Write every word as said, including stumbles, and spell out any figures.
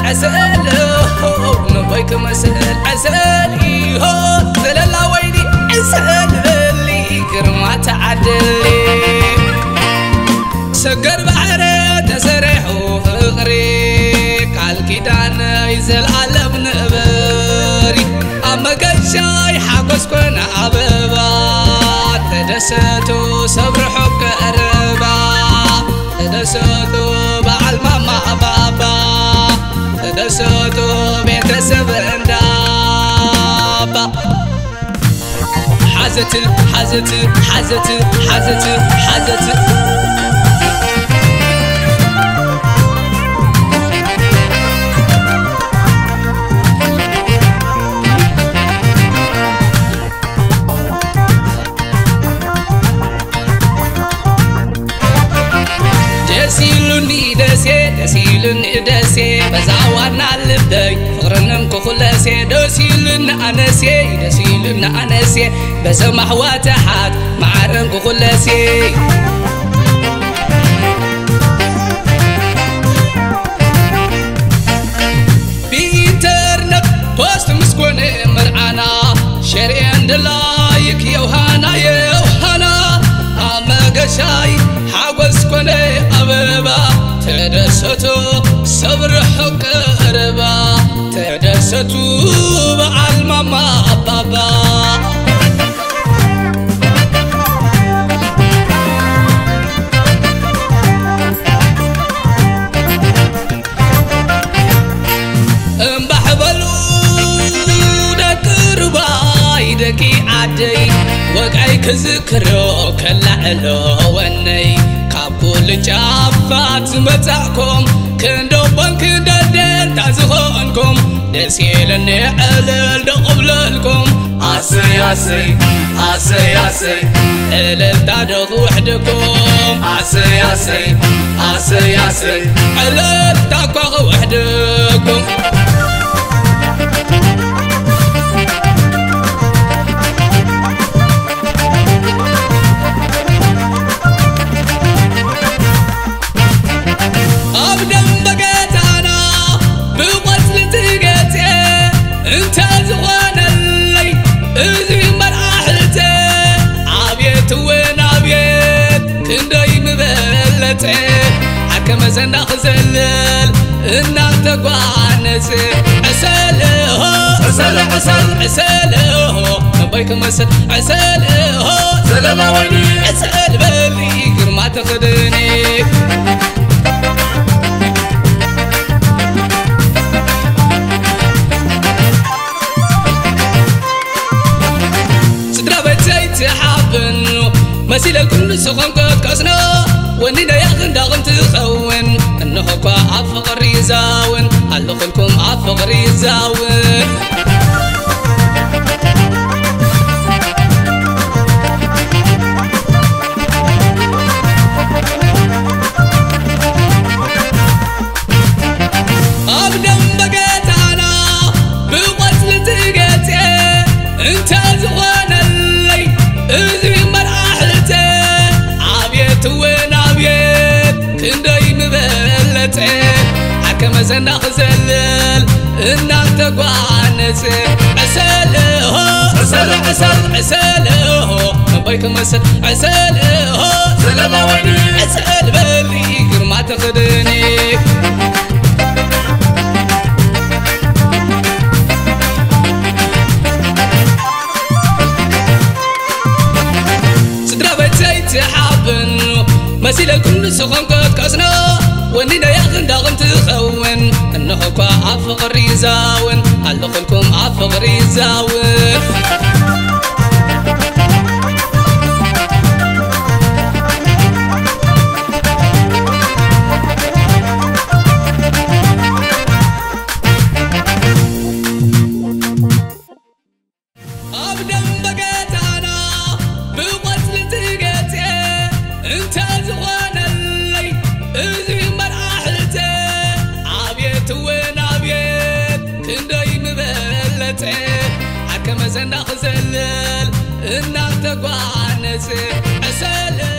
عسل نبيك مسل عسل إيهو زللا ويني عسل لي كرما تعدلي سكر بحر تسرحو فقري قال كيدان يزل عالم نبري أما قشاي حقس كن عببا تدستو صبرحو كأربا تدستو بعل ماما بابا تدستو بيتسب اندابا حزت حزت حزت حزت حزت دسيلني دسي دسيلني دسي بزعوانا اللبدي فغرنم كخلسي دسيلنا أنسي دسيلنا أنسي بسمح واتحات معرن كخلسي بإنترنت بوست مسكون مرعانا شريان دلايك يوهانا يوهانا أما قشاي حاوز كوني أبابا تدستو صبر حق أربا تدستو بعل ماما بابا امبحبلو دكرباي دكي عدي وقعي كذكرو كالعلو وني كل جافات متاعكم كندو بنك ددن تازخونكم دسيلني علل دقبللكم عسي عسي عسي عسي علل تادخ وحدكم عسي عسي عسي عسي علل تاكوخ وحدكم حكم زنا خزلل إنك تقوانس عسله عسل عسل عسله نبيك مسل عسله زلما ويني عسل بلي ما تخدني صدرا بيتي تحابن مسيل الكل سخن قد كسنا ونينا ياخن داغن تخون انه كوا عفقر يزاون علقلكم عفقر يزاون ابدم بقيت انا بقتل تقيتي انت زغان اللي اذي مراحلتي عبيت وين كندي مبلتي حكم زنا خزلل إنك تقوانس عسله عسل عسل عسله نبيك مسل عسله زلما ويني عسل بلي ما تخدني صدرا بيتي تحابن مسيل الكل سخن قد كسنا ونينا ياخن داغن تخون انه كوا عفقر يزاون علقلكم عفقر يزاون حكم زنا خزلل إنك تقوانس عسل